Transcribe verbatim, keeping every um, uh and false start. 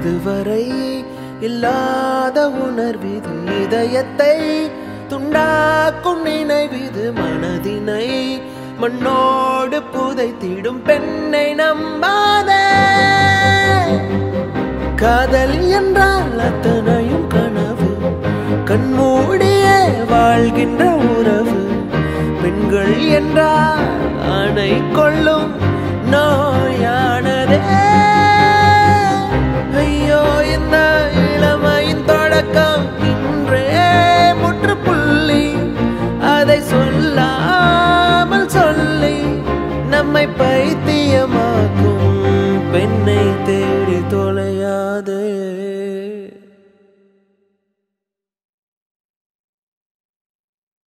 இதுவரை இல்லாத உணர்விது இதயத்தை துண்டாக்கும் நினைவிது மனதினை மண்ணோடு புதைத்திடும் பெண்ணை நம்பாதே காதல் என்றால் அத்தனையும் கனவு கண்மூடியே வாழ்கின்ற உறவு பெண்கள் என்றால் ஆணை கொள்ளும்